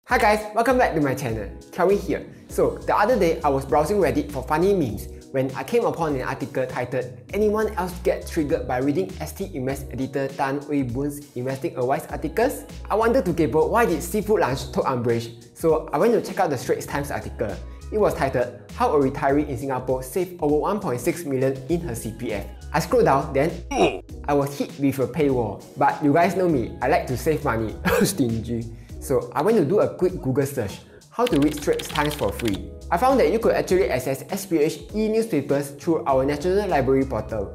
Hi guys, welcome back to my channel, Kelvin here. So the other day I was browsing Reddit for funny memes when I came upon an article titled "Anyone else get triggered by reading ST Invest editor Tan Wei Boon's Investing Advice articles?" I wanted to capo why did Seafood Lunch took umbrage, so I went to check out the Straits Times article. It was titled "How a Retiree in Singapore Saved Over 1.6 million in her CPF." I scrolled down, then I was hit with a paywall. But you guys know me, I like to save money, stingy. So I went to do a quick Google search, how to read Straits Times for free. I found that you could actually access SPH e-newspapers through our National Library portal.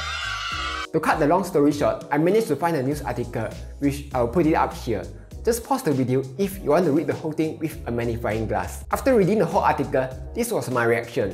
To cut the long story short, I managed to find a news article, which I'll put it up here. Just pause the video if you want to read the whole thing with a magnifying glass. After reading the whole article, this was my reaction.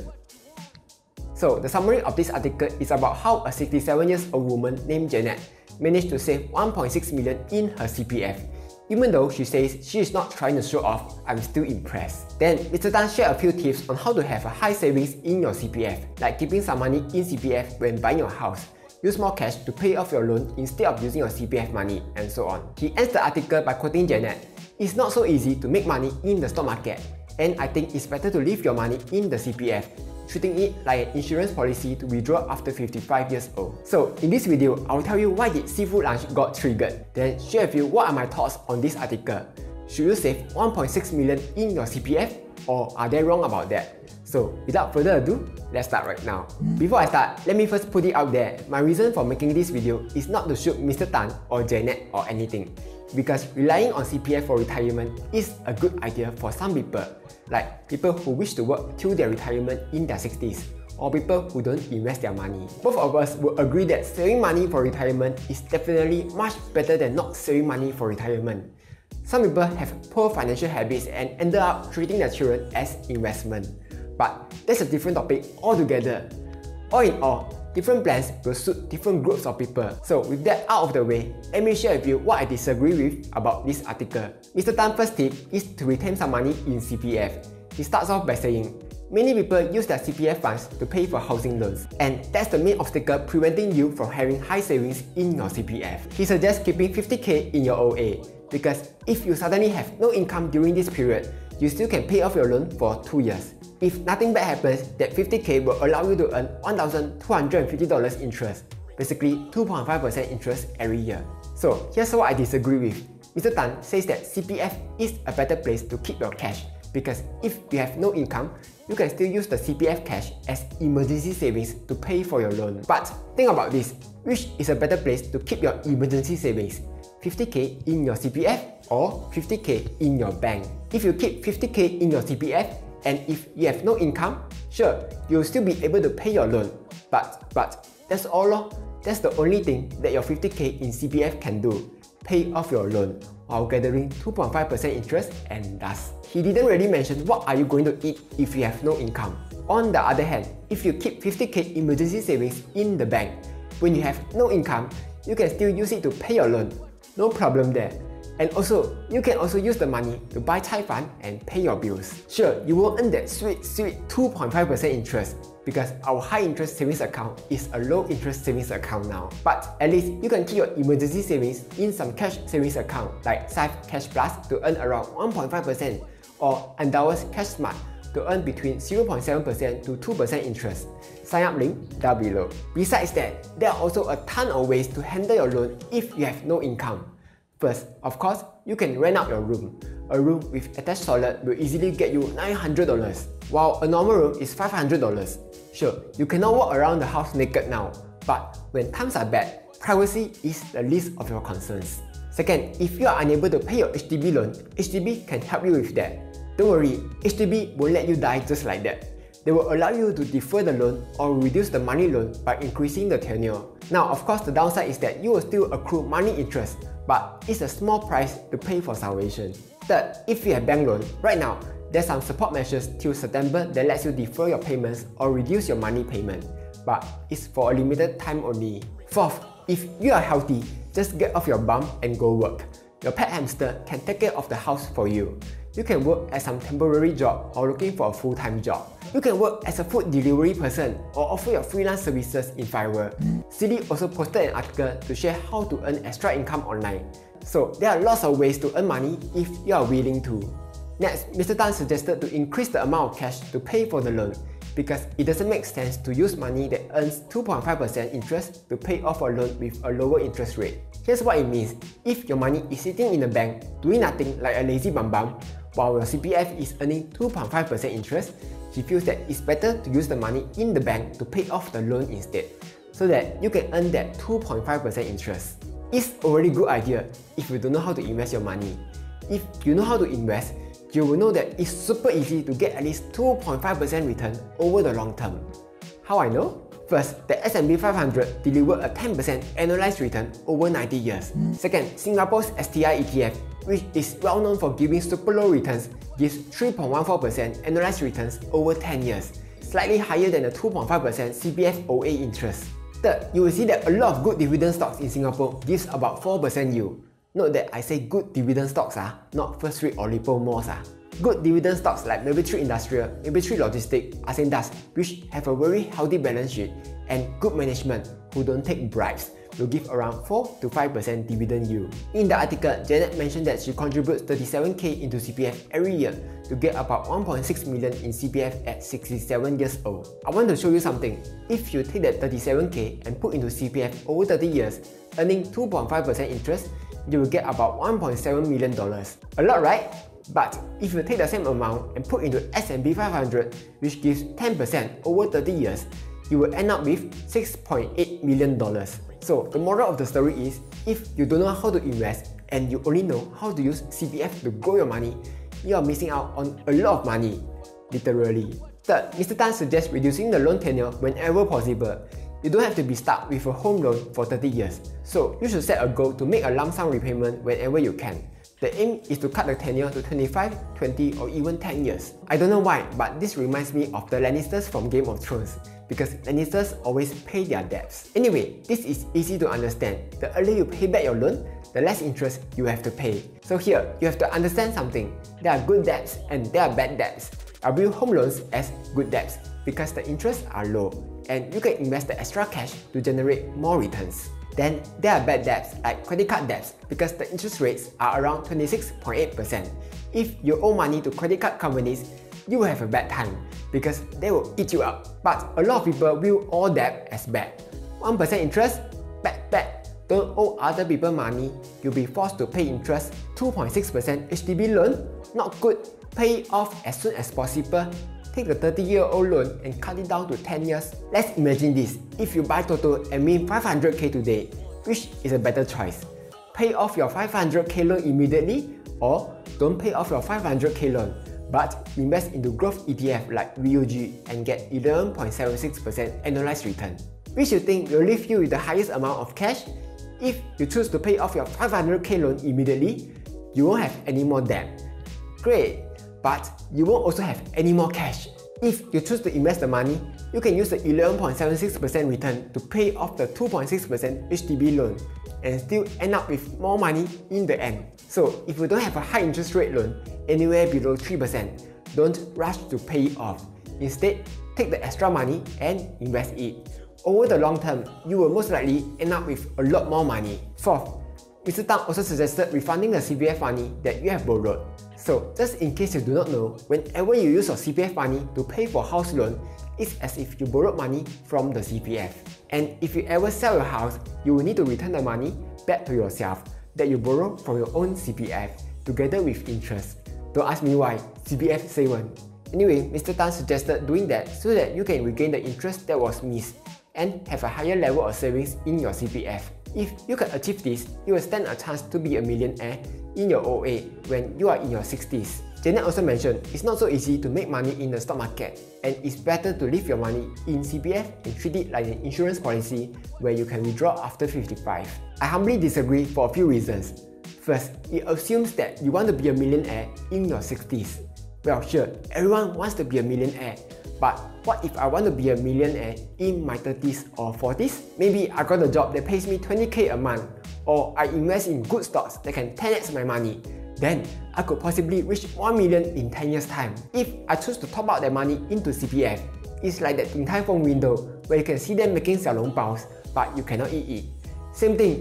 So the summary of this article is about how a 67-year-old woman named Janet managed to save 1.6 million in her CPF. Even though she says she is not trying to show off, I'm still impressed. Then, Mr. Tan shared a few tips on how to have a high savings in your CPF, like keeping some money in CPF when buying your house, use more cash to pay off your loan instead of using your CPF money, and so on. He ends the article by quoting Janet, "It's not so easy to make money in the stock market, and I think it's better to leave your money in the CPF, treating it like an insurance policy to withdraw after 55 years old." So in this video, I'll tell you why did Seafood Lunch got triggered, then share with you what are my thoughts on this article. Should you save 1.6 million in your CPF, or are they wrong about that? So without further ado, let's start right now. Before I start, let me first put it out there, my reason for making this video is not to shoot Mr. Tan or Janet or anything. Because relying on CPF for retirement is a good idea for some people, like people who wish to work till their retirement in their 60s, or people who don't invest their money. Both of us will agree that saving money for retirement is definitely much better than not saving money for retirement. Some people have poor financial habits and ended up treating their children as investment. But that's a different topic altogether. All in all, different plans will suit different groups of people. So with that out of the way, let me share with you what I disagree with about this article. Mr. Tan's first tip is to retain some money in CPF. He starts off by saying, many people use their CPF funds to pay for housing loans, and that's the main obstacle preventing you from having high savings in your CPF. He suggests keeping 50k in your OA, because if you suddenly have no income during this period, you still can pay off your loan for 2 years. If nothing bad happens, that 50k will allow you to earn $1,250 interest, basically 2.5% interest every year. So here's what I disagree with. Mr. Tan says that CPF is a better place to keep your cash, because if you have no income, you can still use the CPF cash as emergency savings to pay for your loan. But think about this, which is a better place to keep your emergency savings? 50k in your CPF or 50k in your bank? If you keep 50k in your CPF, and if you have no income, sure, you'll still be able to pay your loan. But that's all. That's the only thing that your 50k in CPF can do. Pay off your loan while gathering 2.5% interest and thus. He didn't really mention what are you going to eat if you have no income. On the other hand, if you keep 50k emergency savings in the bank, when you have no income, you can still use it to pay your loan. No problem there. And also, you can also use the money to buy Chai Fan and pay your bills. Sure, you will earn that sweet 2.5% interest, because our high interest savings account is a low interest savings account now. But at least you can keep your emergency savings in some cash savings account like Safe Cash Plus to earn around 1.5% or Endowus Cash Smart to earn between 0.7% to 2% interest. Sign up link down below. Besides that, there are also a ton of ways to handle your loan if you have no income. First, of course, you can rent out your room. A room with attached toilet will easily get you $900, while a normal room is $500. Sure, you cannot walk around the house naked now, but when times are bad, privacy is the least of your concerns. Second, if you are unable to pay your HDB loan, HDB can help you with that. Don't worry, HDB won't let you die just like that. They will allow you to defer the loan or reduce the money loan by increasing the tenure. Now, of course, the downside is that you will still accrue money interest, but it's a small price to pay for salvation. Third, if you have bank loan, right now, there's some support measures till September that lets you defer your payments or reduce your money payment, but it's for a limited time only. Fourth, if you are healthy, just get off your bum and go work. Your pet hamster can take care of the house for you. You can work as some temporary job or looking for a full-time job. You can work as a food delivery person or offer your freelance services in Fiverr. CD also posted an article to share how to earn extra income online. So there are lots of ways to earn money if you are willing to. Next, Mr. Tan suggested to increase the amount of cash to pay for the loan because it doesn't make sense to use money that earns 2.5% interest to pay off a loan with a lower interest rate. Here's what it means. If your money is sitting in the bank doing nothing like a lazy bum bum, while your CPF is earning 2.5% interest, she feels that it's better to use the money in the bank to pay off the loan instead, so that you can earn that 2.5% interest. It's a really good idea if you don't know how to invest your money. If you know how to invest, you will know that it's super easy to get at least 2.5% return over the long term. How I know? First, the S&P 500 delivered a 10% annualized return over 90 years. Second, Singapore's STI ETF, which is well known for giving super low returns, gives 3.14% annualized returns over 10 years, slightly higher than the 2.5% CPF OA interest. Third, you will see that a lot of good dividend stocks in Singapore gives about 4% yield. Note that I say good dividend stocks, not First Street or Lippo Malls. Good dividend stocks like Mapletree Industrial, Mapletree Logistics, Ascendas, which have a very healthy balance sheet and good management who don't take bribes, will give around 4 to 5% dividend yield. In the article, Janet mentioned that she contributes 37k into CPF every year to get about 1.6 million in CPF at 67 years old. I want to show you something. If you take that 37k and put into CPF over 30 years, earning 2.5% interest, you will get about $1.7 million. A lot, right? But if you take the same amount and put into S&P 500, which gives 10% over 30 years, you will end up with $6.8 million. So the moral of the story is, if you don't know how to invest and you only know how to use CPF to grow your money, you are missing out on a lot of money, literally. Third, Mr. Tan suggests reducing the loan tenure whenever possible. You don't have to be stuck with a home loan for 30 years, so you should set a goal to make a lump sum repayment whenever you can. The aim is to cut the tenure to 25, 20 or even 10 years. I don't know why, but this reminds me of the Lannisters from Game of Thrones, because Lannisters always pay their debts. Anyway, this is easy to understand. The earlier you pay back your loan, the less interest you have to pay. So here, you have to understand something. There are good debts and there are bad debts. I view home loans as good debts because the interests are low and you can invest the extra cash to generate more returns. Then there are bad debts like credit card debts because the interest rates are around 26.8%. If you owe money to credit card companies, you will have a bad time because they will eat you up. But a lot of people view all debt as bad. 1% interest? Bad. Don't owe other people money, you'll be forced to pay interest. 2.6% HDB loan? Not good. Pay it off as soon as possible. Take the 30-year-old loan and cut it down to 10 years. Let's imagine this. If you buy Toto and win 500k today, which is a better choice? Pay off your 500k loan immediately, or don't pay off your 500k loan, but invest into growth ETF like VUG and get 11.76% annualized return. Which you think will leave you with the highest amount of cash? If you choose to pay off your 500k loan immediately, you won't have any more debt. Great! But you won't also have any more cash. If you choose to invest the money, you can use the 11.76% return to pay off the 2.6% HDB loan and still end up with more money in the end. So if you don't have a high interest rate loan, anywhere below 3%, don't rush to pay it off. Instead, take the extra money and invest it. Over the long term, you will most likely end up with a lot more money. Fourth, Mr. Tang also suggested refunding the CPF money that you have borrowed. So, just in case you do not know, whenever you use your CPF money to pay for house loan, it's as if you borrowed money from the CPF. And if you ever sell your house, you will need to return the money back to yourself that you borrowed from your own CPF, together with interest. Don't ask me why, CPF say one. Anyway, Mr. Tan suggested doing that so that you can regain the interest that was missed and have a higher level of savings in your CPF. If you can achieve this, you will stand a chance to be a millionaire in your OA when you are in your 60s. Janet also mentioned it's not so easy to make money in the stock market, and it's better to leave your money in CPF and treat it like an insurance policy where you can withdraw after 55. I humbly disagree for a few reasons. First, it assumes that you want to be a millionaire in your 60s. Well, sure, everyone wants to be a millionaire, but what if I want to be a millionaire in my 30s or 40s? Maybe I got a job that pays me 20k a month, or I invest in good stocks that can 10x my money. Then I could possibly reach 1 million in 10 years time. If I choose to top up that money into CPF, it's like that Din Tai Fung window where you can see them making xiaolongbaos, but you cannot eat it. Same thing,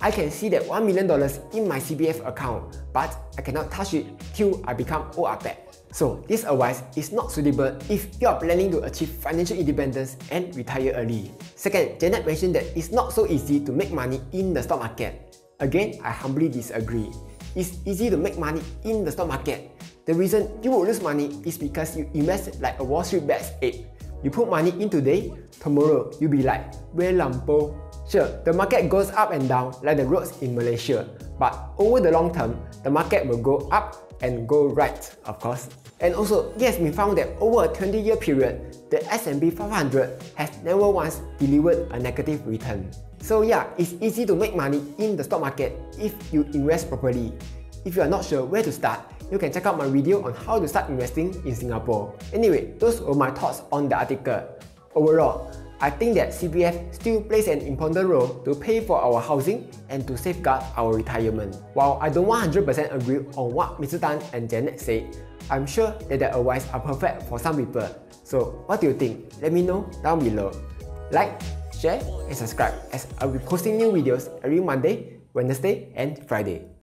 I can see that $1 million in my CPF account, but I cannot touch it till I become ORPED. So this advice is not suitable if you are planning to achieve financial independence and retire early. Second, Janet mentioned that it's not so easy to make money in the stock market. Again, I humbly disagree. It's easy to make money in the stock market. The reason you will lose money is because you invest like a Wall Street bets ape. You put money in today, tomorrow you'll be like, "Where lampo?" Sure, the market goes up and down like the roads in Malaysia, but over the long term, the market will go up and go right, of course. And also, it has been found that over a 20-year period, the S&P 500 has never once delivered a negative return. So yeah, it's easy to make money in the stock market if you invest properly. If you are not sure where to start, you can check out my video on how to start investing in Singapore. Anyway, those were my thoughts on the article. Overall, I think that CPF still plays an important role to pay for our housing and to safeguard our retirement. While I don't 100% agree on what Mr. Tan and Janet said, I'm sure that their advice are perfect for some people. So what do you think? Let me know down below. Like, share and subscribe as I'll be posting new videos every Monday, Wednesday and Friday.